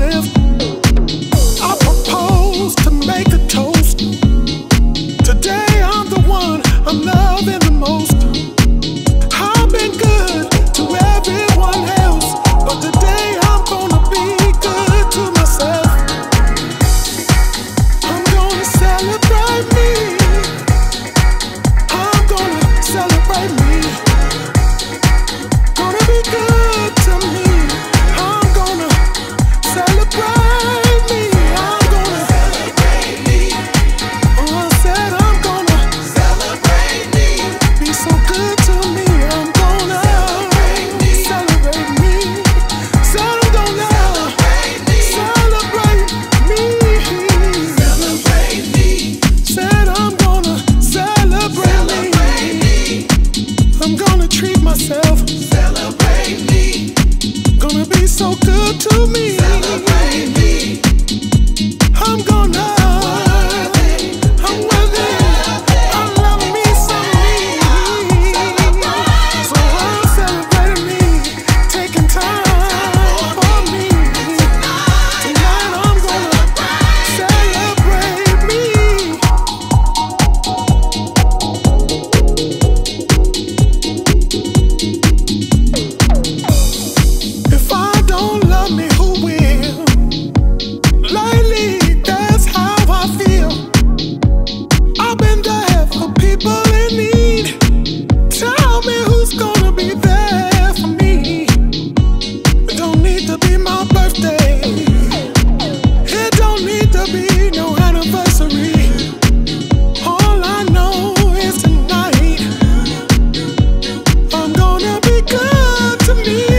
live. I propose to make a toast. Today I'm the one I'm loving the most. I've been good to everyone else, but today I'm gonna be good to myself. I'm gonna celebrate me. I'm gonna celebrate me. Gonna be good to me. I'm gonna celebrate me. I'm gonna celebrate me. Oh, I said I'm gonna celebrate me. Be so good to me. I'm gonna celebrate me. Celebrate me. Said I'm gonna celebrate me. Celebrate me. Said I'm gonna celebrate me. I'm gonna treat myself. Celebrate me. Gonna be so good to me. Celebrate me. I'm gonna. I'm with it. I love me some me. So I'm celebrating me. Taking time for me. Tonight I'm gonna celebrate me. If I don't love me, who will? Lately, that's how I feel. I've been there for people in need. Tell me who's gonna be there for me. It don't need to be my birthday. It don't need to be no anniversary. All I know is tonight I'm gonna be good to me.